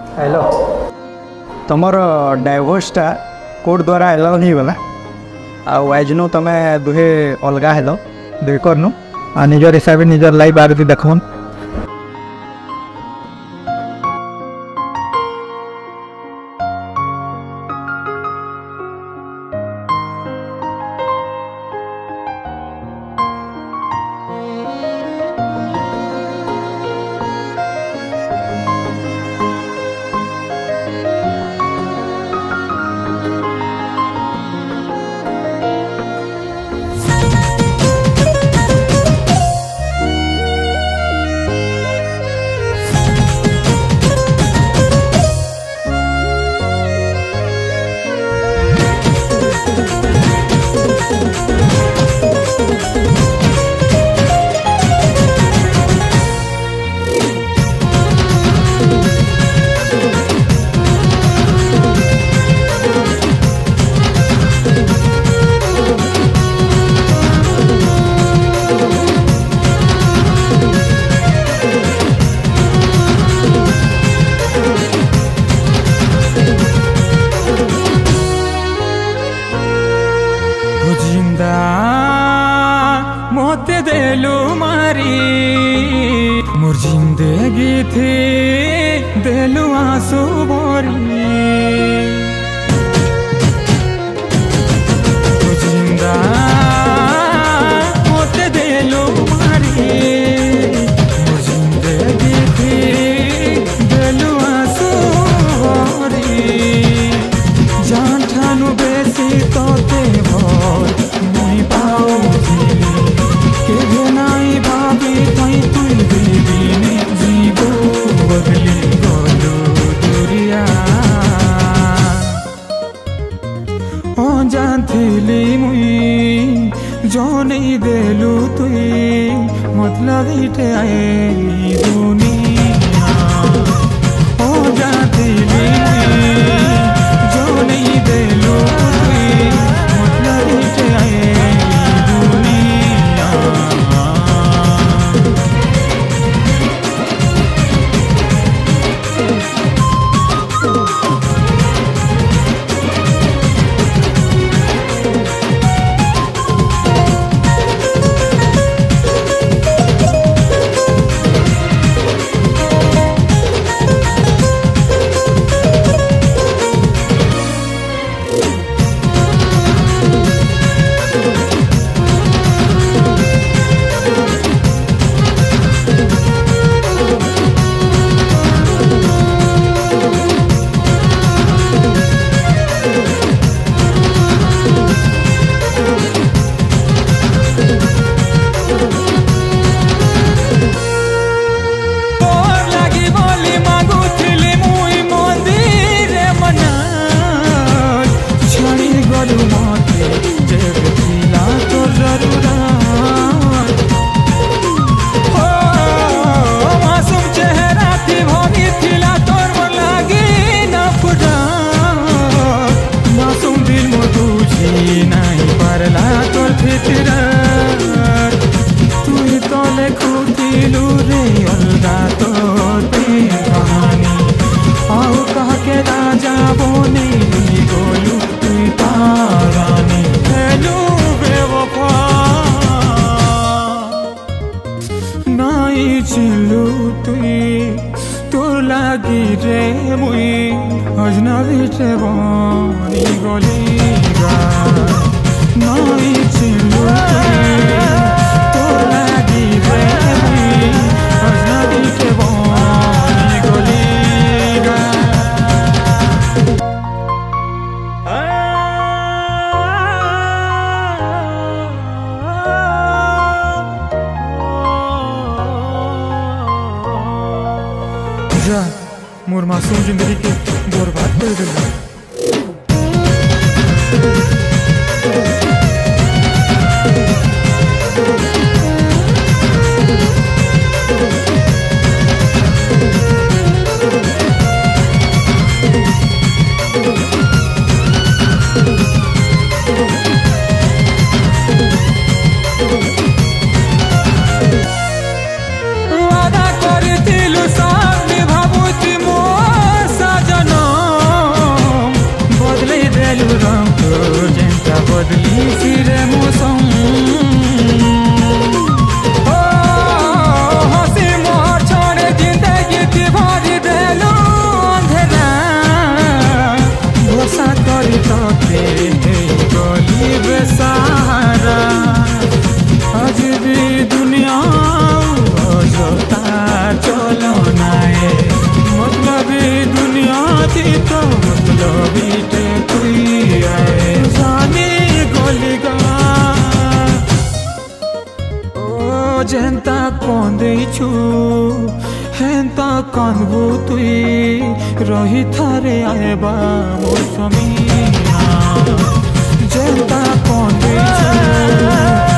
Hello तुमर डाइवोर्सटा court द्वारा allow नहीं गला आजनु तुम दुहे अलगा हेलो दुहे करनु आ निजर हिसाब से निजर लाइफ आरती देखन मोते देलू मारी मोर जिंदगी थी देलू आंसू भरी जिंदा मोते देलू मारी मोर जिंदगी थी देलू आंसू भरी जान ठानु बेसी तोते भर मुई पाऊँ के नाई भाभी तई तुई बेबी जीवो बदली गलो दुरिया ओ जानथिली मुई जो नहीं देलू तुई मतलब इटे आए दुनिया ओ जानथिली मुई जो नहीं देलू तुई मतलब इटे आए चिलू तुई तो लागी रे मुई अजनबी टे बनी गलीगा नई चिलू तुई तो लागी रे मुई अजनबी टे बनी गलीगा मोर मासूम जिंदगी के बर्बाद कर दिया। वादा करथिलु सामने भाबुती मो ଦେଇଛୁ ହେନ୍ତା କାନ୍ଦବୁ ତୁଇ ରହି ଥାରେ ଆଏବା ମୋର ସମୀନା ଯେନ୍ତା କଣ ଦେଇଛୁ